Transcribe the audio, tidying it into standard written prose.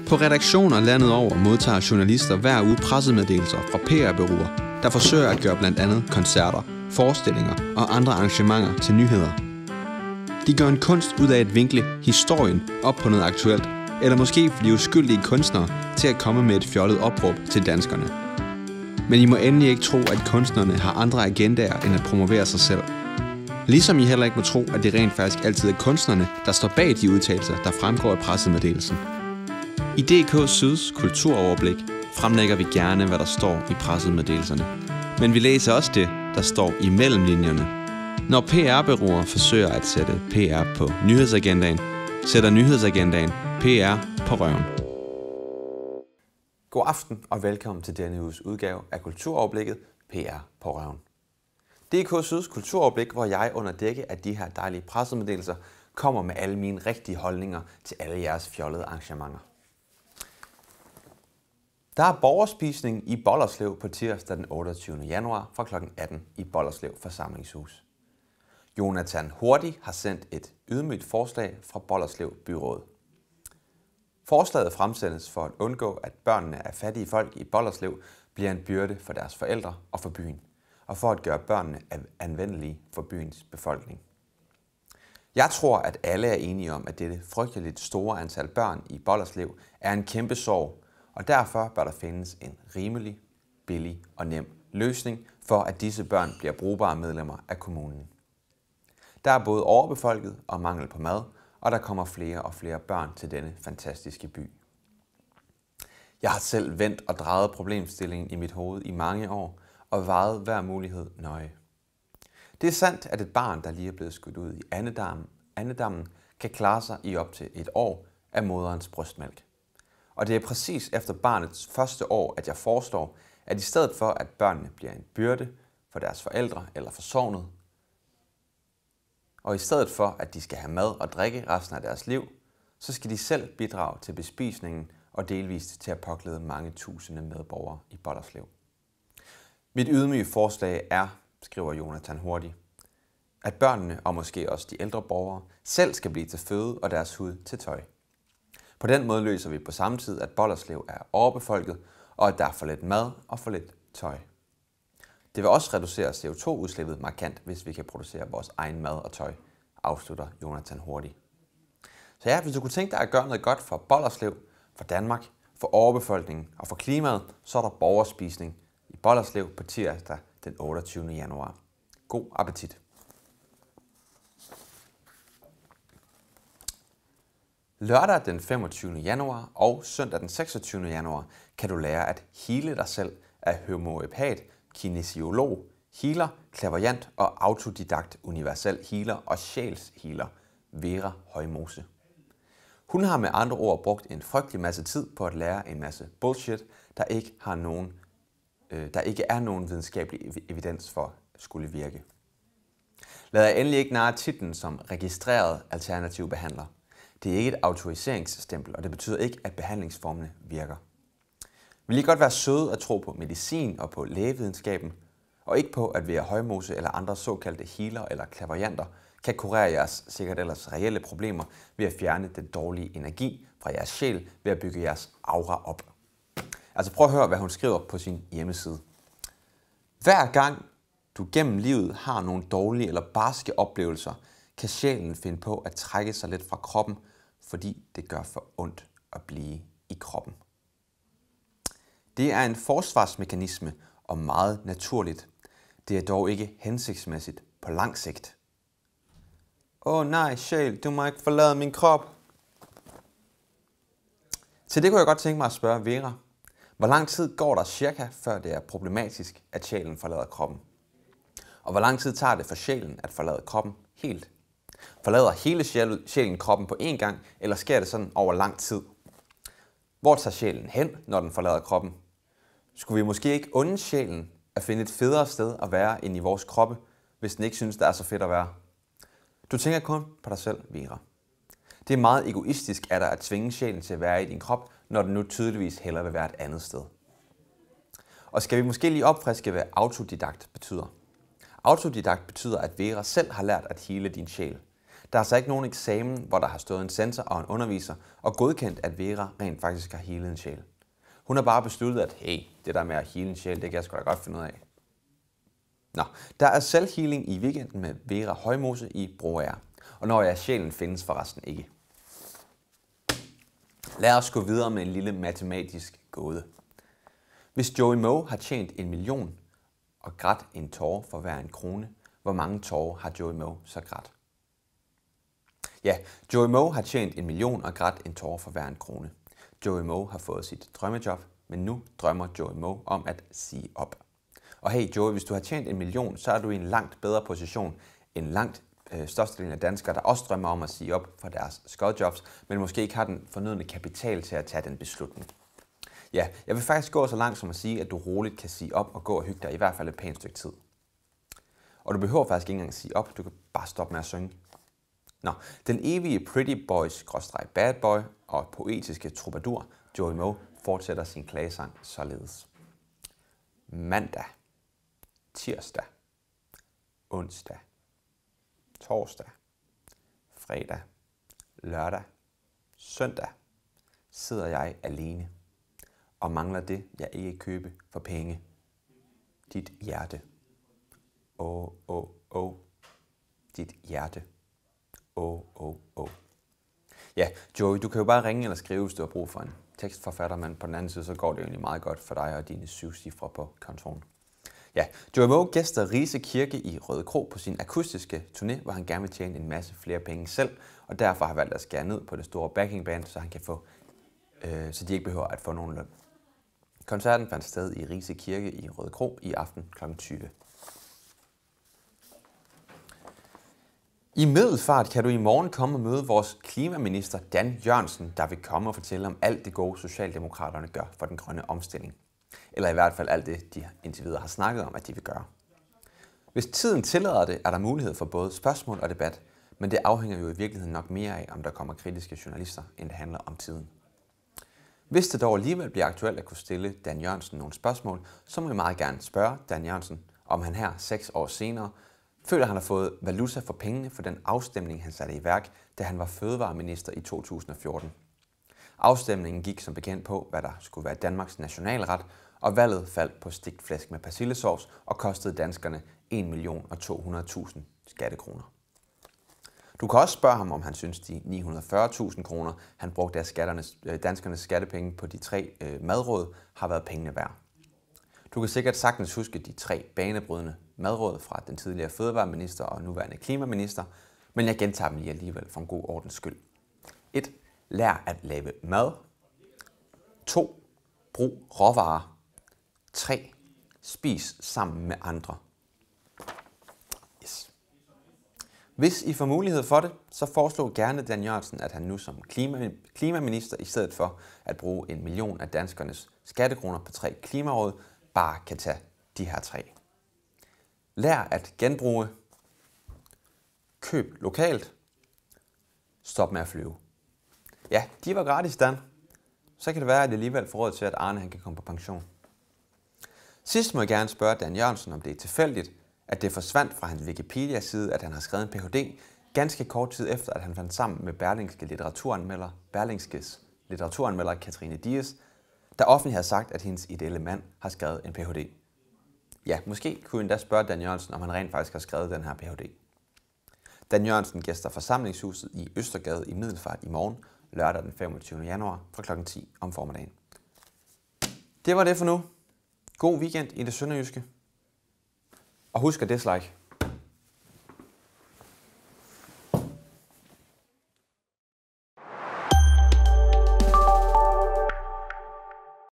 På redaktioner landet over modtager journalister hver uge pressemeddelelser fra PR-bureauer, der forsøger at gøre blandt andet koncerter, forestillinger og andre arrangementer til nyheder. De gør en kunst ud af at vinkle historien op på noget aktuelt, eller måske for de uskyldige kunstnere til at komme med et fjollet opråb til danskerne. Men I må endelig ikke tro, at kunstnerne har andre agendaer end at promovere sig selv. Ligesom I heller ikke må tro, at det rent faktisk altid er kunstnerne, der står bag de udtalelser, der fremgår af pressemeddelelsen. I DK Syds kulturoverblik fremlægger vi gerne, hvad der står i pressemeddelelserne. Men vi læser også det, der står i mellemlinjerne. Når PR-bureauer forsøger at sætte PR på nyhedsagendaen, sætter nyhedsagendaen PR på røven. God aften og velkommen til denne uges udgave af Kulturoverblikket PR på røven. DK Syds kulturoverblik, hvor jeg under dække af de her dejlige pressemeddelelser kommer med alle mine rigtige holdninger til alle jeres fjollede arrangementer. Der er borgerspisning i Bolderslev på tirsdag den 28. januar fra kl. 18 i Bolderslev Forsamlingshus. Jonathan Hurtig har sendt et ydmygt forslag fra Bolderslev Byråd. Forslaget fremsættes for at undgå, at børnene af fattige folk i Bolderslev bliver en byrde for deres forældre og for byen, og for at gøre børnene anvendelige for byens befolkning. Jeg tror, at alle er enige om, at dette frygteligt store antal børn i Bolderslev er en kæmpe sorg, og derfor bør der findes en rimelig, billig og nem løsning for, at disse børn bliver brugbare medlemmer af kommunen. Der er både overbefolket og mangel på mad, og der kommer flere og flere børn til denne fantastiske by. Jeg har selv vendt og drejet problemstillingen i mit hoved i mange år, og vejet hver mulighed nøje. Det er sandt, at et barn, der lige er blevet skudt ud i andedammen, kan klare sig i op til et år af moderens brystmælk. Og det er præcis efter barnets første år, at jeg foreslår, at i stedet for, at børnene bliver en byrde for deres forældre eller for sognet, og i stedet for, at de skal have mad og drikke resten af deres liv, så skal de selv bidrage til bespisningen og delvist til at påklæde mange tusinde medborgere i Bolderslev. Mit ydmyge forslag er, skriver Jonathan Hurtig, at børnene og måske også de ældre borgere selv skal blive til føde og deres hud til tøj. På den måde løser vi på samme tid, at Bolderslev er overbefolket, og at der er for lidt mad og for lidt tøj. Det vil også reducere CO2-udslippet markant, hvis vi kan producere vores egen mad og tøj, afslutter Jonathan Hurtig. Så ja, hvis du kunne tænke dig at gøre noget godt for Bolderslev, for Danmark, for overbefolkningen og for klimaet, så er der borgerspisning i Bolderslev på tirsdag den 28. januar. God appetit! Lørdag den 25. januar og søndag den 26. januar kan du lære at heale dig selv af homøopat, kinesiolog, healer, clairvoyant og autodidakt universel healer og sjælshealer Vera Højmose. Hun har med andre ord brugt en frygtelig masse tid på at lære en masse bullshit, der ikke er nogen videnskabelig evidens for at skulle virke. Lad jer endelig ikke narre titlen som registreret alternativ behandler. Det er ikke et autoriseringsstempel, og det betyder ikke, at behandlingsformene virker. Vil I godt være søde at tro på medicin og på lægevidenskaben, og ikke på, at Vera Højmose eller andre såkaldte healer eller clairvoyanter kan kurere jeres sikkert ellers reelle problemer ved at fjerne den dårlige energi fra jeres sjæl ved at bygge jeres aura op. Altså prøv at høre, hvad hun skriver på sin hjemmeside. Hver gang du gennem livet har nogle dårlige eller barske oplevelser, kan sjælen finde på at trække sig lidt fra kroppen, fordi det gør for ondt at blive i kroppen. Det er en forsvarsmekanisme og meget naturligt. Det er dog ikke hensigtsmæssigt på lang sigt. Åh nej, sjæl, du må ikke forlade min krop. Til det kunne jeg godt tænke mig at spørge Vera. Hvor lang tid går der cirka, før det er problematisk, at sjælen forlader kroppen? Og hvor lang tid tager det for sjælen at forlade kroppen helt? Forlader hele sjælen kroppen på én gang, eller sker det sådan over lang tid? Hvor tager sjælen hen, når den forlader kroppen? Skulle vi måske ikke unde sjælen at finde et federe sted at være end i vores kroppe, hvis den ikke synes, det er så fedt at være? Du tænker kun på dig selv, Vera. Det er meget egoistisk af dig at tvinge sjælen til at være i din krop, når den nu tydeligvis hellere vil være et andet sted. Og skal vi måske lige opfriske, hvad autodidakt betyder? Autodidakt betyder, at Vera selv har lært at heale din sjæl. Der er altså ikke nogen eksamen, hvor der har stået en censor og en underviser og godkendt, at Vera rent faktisk har healet en sjæl. Hun har bare besluttet, at hey, det der med at heale en sjæl, det kan jeg sgu da godt finde ud af. Nå, der er selvhealing i weekenden med Vera Højmose i Broager. Og når jeg sjælen findes forresten ikke. Lad os gå videre med en lille matematisk gåde. Hvis Joey Moe har tjent 1 million og grædt en tåre for hver en krone, hvor mange tårer har Joey Moe så grædt? Ja, Joey Moe har tjent 1 million og grædt en tåre for hver en krone. Joey Moe har fået sit drømmejob, men nu drømmer Joey Moe om at sige op. Og hey Joey, hvis du har tjent 1 million, så er du i en langt bedre position end langt størstedelen af danskere, der også drømmer om at sige op fra deres skodjobs, men måske ikke har den fornødne kapital til at tage den beslutning. Ja, jeg vil faktisk gå så langt som at sige, at du roligt kan sige op og gå og hygge dig i hvert fald et pænt stykke tid. Og du behøver faktisk ikke engang at sige op, du kan bare stoppe med at synge. Nå, den evige pretty boy/bad boy og poetiske troubadour Joey Moe fortsætter sin klagesang således. Mandag, tirsdag, onsdag, torsdag, fredag, lørdag, søndag sidder jeg alene og mangler det, jeg ikke købe for penge. Dit hjerte. Åh. Dit hjerte. Åh. Ja, Joey, du kan jo bare ringe eller skrive, hvis du har brug for en tekstforfatter, men på den anden side, så går det jo egentlig meget godt for dig og dine 7 cifre på kontoen. Ja, Joey Moe gæster Rise Kirke i Rødekro på sin akustiske turné, hvor han gerne vil tjene en masse flere penge selv, og derfor har valgt at skære ned på det store backingband, så han kan få, så de ikke behøver at få nogen løn. Koncerten fandt sted i Rise Kirke i Rødekro i aften kl. 20. I Middelfart kan du i morgen komme og møde vores klimaminister Dan Jørgensen, der vil komme og fortælle om alt det gode Socialdemokraterne gør for den grønne omstilling. Eller i hvert fald alt det, de indtil videre har snakket om, at de vil gøre. Hvis tiden tillader det, er der mulighed for både spørgsmål og debat, men det afhænger jo i virkeligheden nok mere af, om der kommer kritiske journalister, end det handler om tiden. Hvis det dog alligevel bliver aktuelt at kunne stille Dan Jørgensen nogle spørgsmål, så må jeg meget gerne spørge Dan Jørgensen, om han her 6 år senere føler, han har fået valuta for pengene for den afstemning, han satte i værk, da han var fødevareminister i 2014. Afstemningen gik som bekendt på, hvad der skulle være Danmarks nationalret, og valget faldt på stegt flæsk med persillesovs og kostede danskerne 1.200.000 skattekroner. Du kan også spørge ham, om han synes, de 940.000 kroner, han brugte af danskernes skattepenge på de 3 madråd, har været pengene værd. Du kan sikkert sagtens huske de 3 banebrydende madråd fra den tidligere fødevareminister og nuværende klimaminister, men jeg gentager dem lige alligevel for en god ordens skyld. 1. Lær at lave mad. 2. Brug råvarer. 3. Spis sammen med andre. Yes. Hvis I får mulighed for det, så foreslår gerne Dan Jørgensen, at han nu som klimaminister, i stedet for at bruge 1 million af danskernes skattekroner på 3 klimaråd, bare kan tage de her 3. Lær at genbruge. Køb lokalt. Stop med at flyve. Ja, de var gratis, Dan. Så kan det være, at det alligevel får råd til, at Arne han kan komme på pension. Sidst må jeg gerne spørge Dan Jørgensen, om det er tilfældigt, at det forsvandt fra hans Wikipedia-side, at han har skrevet en Ph.D. ganske kort tid efter, at han fandt sammen med Berlingskes litteraturanmelder Katrine Dias, der offentligt havde sagt, at hendes ideelle mand har skrevet en Ph.D. Ja, måske kunne jeg endda spørge Dan Jørgensen, om han rent faktisk har skrevet den her Ph.D. Dan Jørgensen gæster Forsamlingshuset i Østergade i Middelfart i morgen, lørdag den 25. januar fra kl. 10 om formiddagen. Det var det for nu. God weekend i det sønderjyske. Og husk at dislike.